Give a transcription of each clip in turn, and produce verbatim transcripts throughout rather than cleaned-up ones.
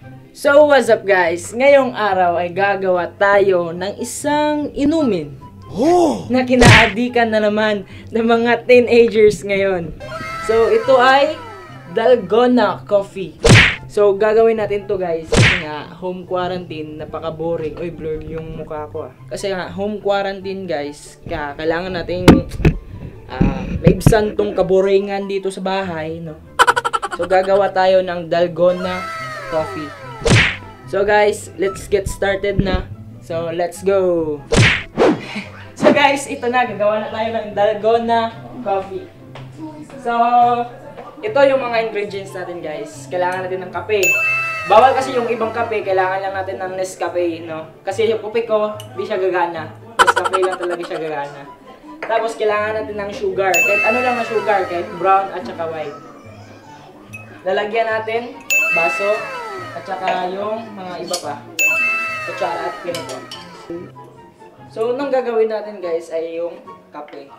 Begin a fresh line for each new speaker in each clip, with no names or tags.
So what's up guys? Ngayong araw ay gagawa tayo ng isang inumin oh! na kinaadikan na naman ng mga teenagers ngayon. So ito ay Dalgona Coffee. So gagawin natin to guys kasi nga home quarantine, napaka-boring. Uy, blurred yung mukha ko ah. Kasi nga home quarantine guys, kaya kailangan nating uh, maibsan tong kaboringan dito sa bahay, no? So gagawa tayo ng Dalgona Coffee. So guys, let's get started na. So let's go. So guys, ito na, gagawa na tayo ng Dalgona Coffee. So ito yung mga ingredients natin guys. Kailangan natin ng kape. Bawal kasi yung ibang kape, kailangan lang natin ng Nescafe, no? Kasi yung kape ko, di siya gagana. Nescafe lang talaga siya gagana. Tapos kailangan natin ng sugar. Kahit ano lang na sugar, kahit brown at saka white. Lalagyan natin baso at saka yung mga iba pa. Kutsara at pinito. So, unang gagawin natin guys ay yung kape.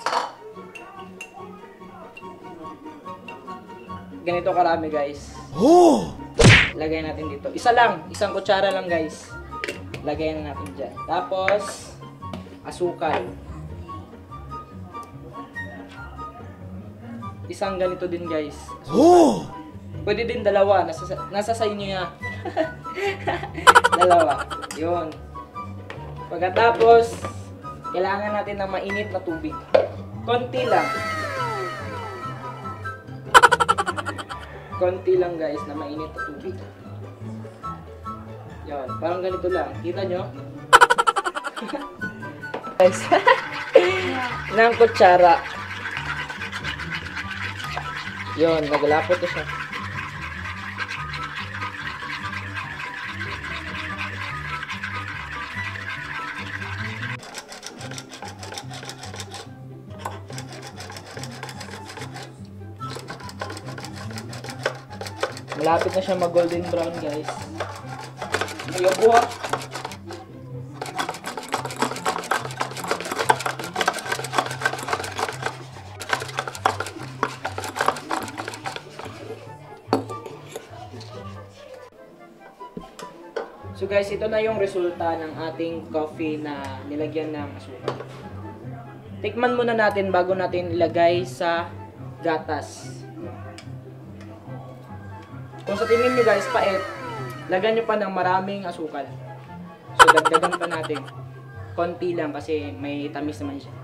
Ganito karami guys. Oh! Lagay natin dito. Isa lang. Isang kutsara lang guys. Lagay na natin dyan. Tapos, asukal. Isang ganito din guys. Asukal. Oh! Pwede din dalawa. Nasa, nasa sa inyo yan. Dalawa. Yun. Pagkatapos, kailangan natin ng mainit na tubig. Konti lang. Konti lang guys na mainit na tubig. Yan. Parang ganito lang. Kita nyo? Guys. Ng kutsara. Yun. Naglapot na siya. Malapit na siya mag golden brown guys. Ayaw buha. So guys, ito na yung resulta ng ating coffee na nilagyan ng asukal. Tikman muna natin bago natin ilagay sa gatas. Kung sa tingin nyo guys, pait, lagyan nyo pa ng maraming asukal. So, dagdagan pa natin. Konti lang kasi may tamis naman siya.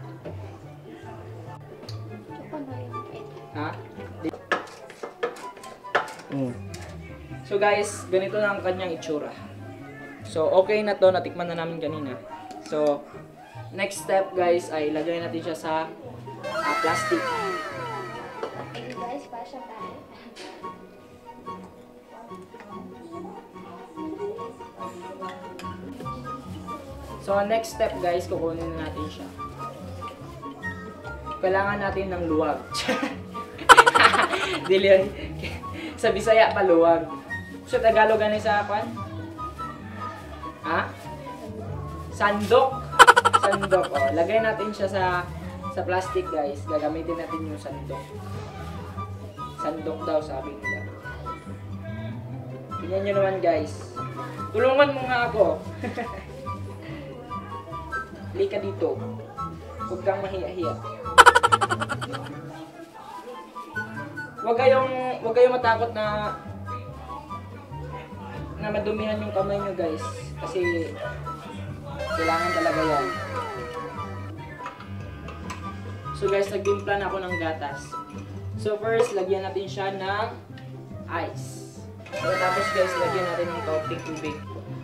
Ha? Mm. So guys, ganito na ang kanyang itsura. So, okay na to. Natikman na namin kanina. So, next step guys ay lagay natin siya sa uh, plastic.
Okay guys, pasya tayo.
So, next step guys, kukunin na natin siya. Kailangan natin ng luwag. Dili, sa Bisaya pa luwag. Sa Tagalog ano sa kwan? Ha? Sandok. Sandok. Oh, lagay natin siya sa sa plastic guys. Gagamitin natin yung sandok. Sandok daw sabi nila. Tingnan nyo naman guys. Tulungan mo nga ako. Lika dito. Huwag kang mahiya-hiya. Huwag kayong, huwag kayong matakot na na madumihan yung kamay nyo guys. Kasi kailangan talaga yan. So guys, nagtimpla na ako ng gatas. So first, lagyan natin siya ng ice. So tapos guys, lagyan natin ng kaunting tubig.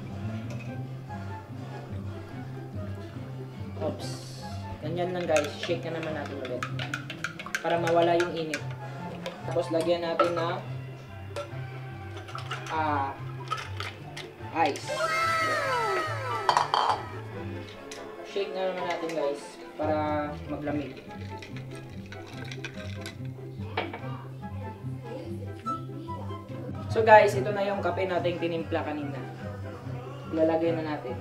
Oops. Ganyan lang guys. Shake na naman natin ulit. Para mawala yung init. Tapos lagyan natin na ah, ice. Shake na naman natin guys. Para maglamig. So guys, ito na yung kape natin tinimpla kanina. Ilalagay na natin.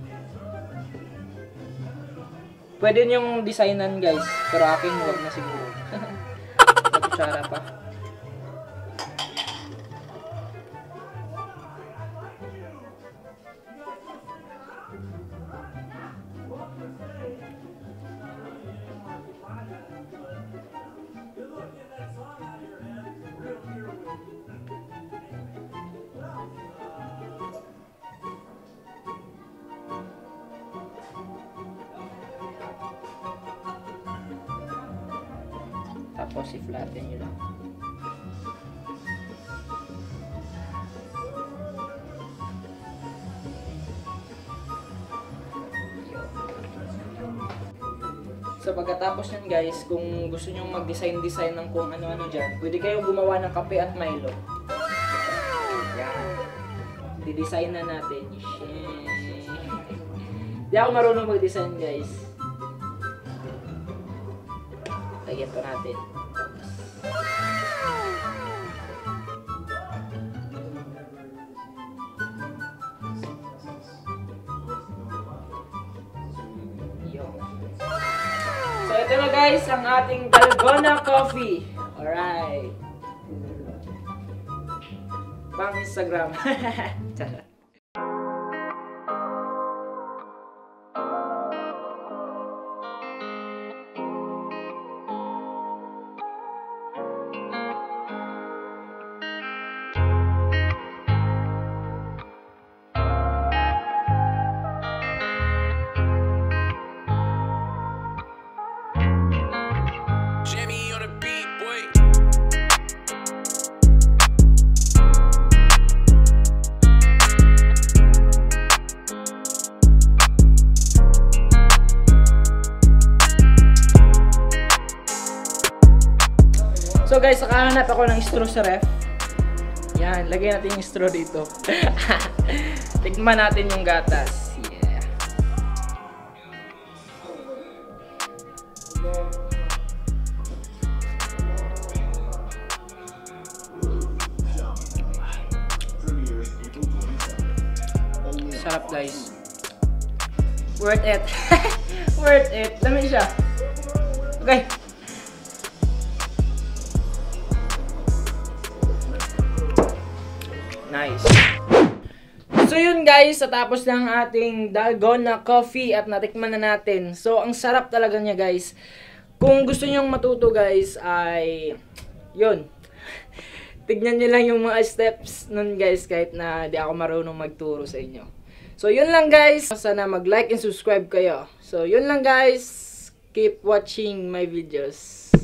Pwede niyong designan guys, pero akin huwag na siguro. Sa kutsara pa. Tapos i-flatten nyo lang. So pagkatapos yan guys, kung gusto nyo mag-design-design ng kung ano-ano dyan, pwede kayong gumawa ng kape at Milo. Yan. Di-design na natin. Di ako marunong mag-design guys. Lagyan pa natin. So ito na guys ang ating Dalgona coffee. Alright. Pang Instagram. So guys, nakahanap ako ng straw sa ref. Yan, lagyan natin yung straw dito. Tikman natin yung gatas. Yeah. Sarap guys. Worth it. Worth it. Dami siya. Okay. Nice. So yun guys, natapos na ang ating Dalgona coffee at natikman na natin. So ang sarap talaga niya guys. Kung gusto niyo matuto guys ay yun. Tignan niyo lang yung mga steps nun guys kahit na di ako marunong magturo sa inyo. So yun lang guys. Sana mag-like and subscribe kayo. So yun lang guys. Keep watching my videos.